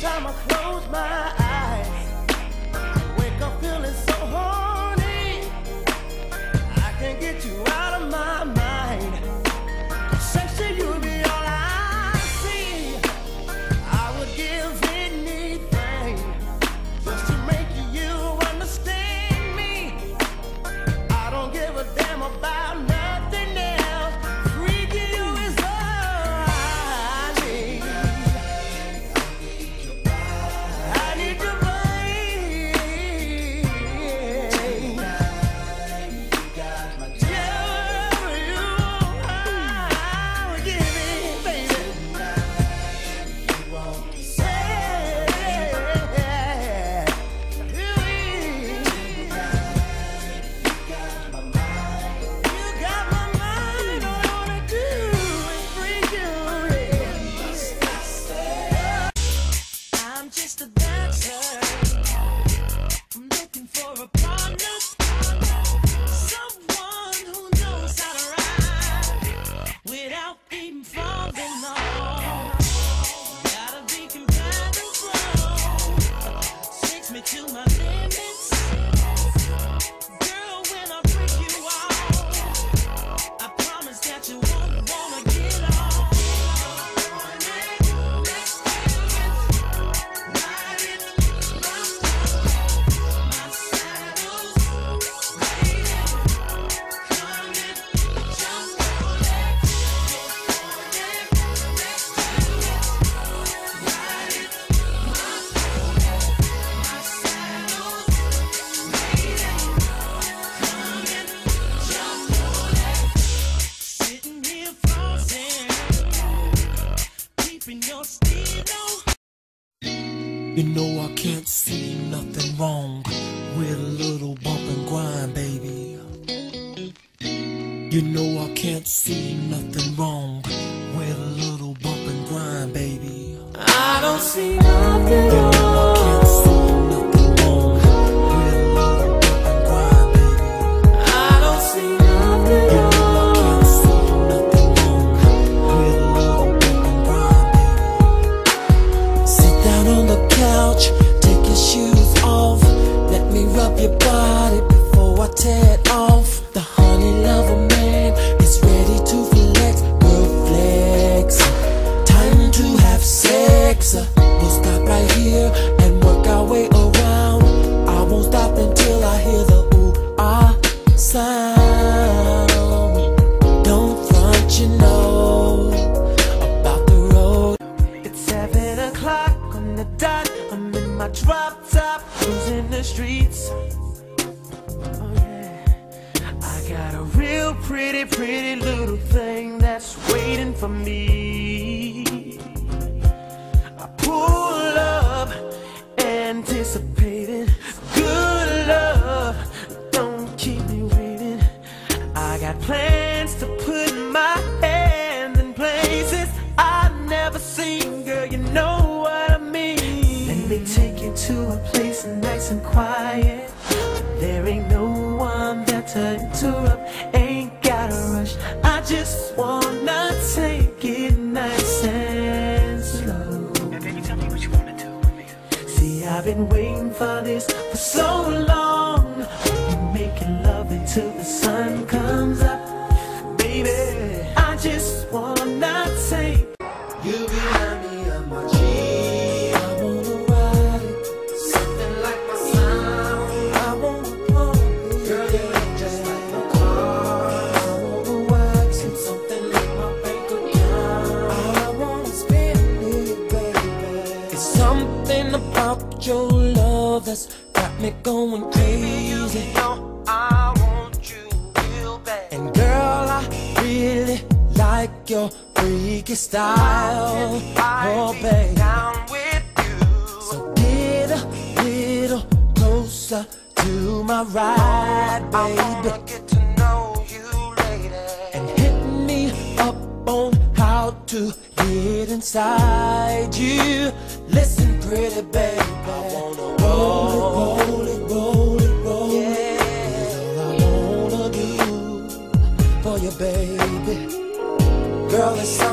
time I close my eyes, I wake up feeling so horny. I can't get you out of my mind. Sex to you be all I see. I would give anything just to make you understand me. I don't give a damn about nothing else. Freaking you is all I need. I need your body. Yeah, you, I will give it, baby. You got my mind. All I wanna do is freak you. I'm just a dancer. I'm looking for a partner, someone who knows how to ride without even falling off. Gotta be compatible. Takes me to my limits. Girl, when I break you off, I promise that you won't wanna get off. Sitting here frozen, keeping your stilo. You know I can't see nothing wrong with a little bump and grind, baby. You know I can't see nothing wrong with a little bump and grind, baby. I don't see nothing You know I can't see nothing wrong with a little bump and grind, baby. I don't see nothing You know I can't see nothing wrong with a little bump and grind, baby. Sit down on the couch, take your shoes off. Let me rub your body before I tear it off. The honey lover man is ready to flex. Girl, flex. Time to have sex. We'll stop right here and work our way around. I won't stop until I hear the ooh-ah sound. Don't front, you know, about the road. It's 7 o'clock on the dot. I'm in my drop top, cruising the streets. Oh yeah, I got a real pretty, pretty little thing that's waiting for me. I pull up, anticipating good love. Don't keep me waiting. I got plans to put my hands in places I've never seen. Girl, you know what I mean. Let me take you to a place nice and quiet. There ain't no one there to interrupt. Ain't gotta rush. I just wanna take it nice and slow. Baby, tell me what you wanna do with me. See, I've been waiting for this for so long. We're making love until the sun comes up. Baby, I just wanna take you behind me on my G. I wanna ride it, something like my sound. I wanna pump it, girl, you ain't just like my car. I wanna wax it, something like my bank account. I wanna spend it, baby. It's something about your love that's got me going crazy. You know I want you real bad. And girl, I really like your freaky style. Oh, babe. Down with you. So get a little closer to my ride, I wanna baby. get to know you later. And hit me up on how to get inside you. Listen, pretty baby, I wanna roll it, roll it, roll it. Yeah, all I wanna do for you, baby. Girl, it's